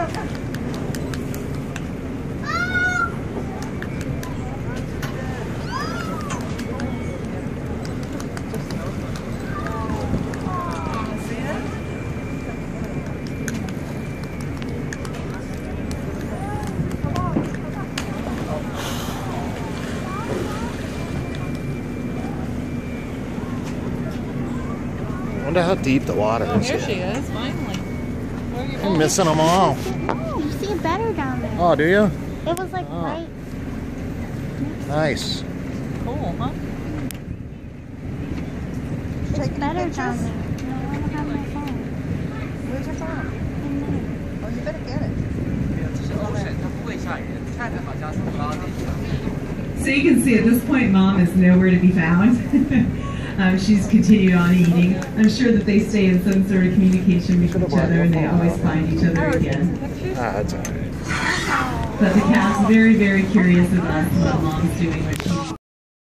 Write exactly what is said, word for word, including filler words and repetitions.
I wonder how deep the water Oh, is. here she is, finally. Where are you I'm going? missing them all. Oh, you see it better down there. Oh, do you? It was like Oh. right. Nice. Cool, huh? It's better down there. No, I don't have my phone. Where's your phone? Oh, you better get it. So you can see at this point, Mom is nowhere to be found. um, she's continued on eating. I'm sure that they stay in some sort of communication with each other, and they always find each other again. Ah, that's all right. But the cat's very, very curious about what Mom's doing when she's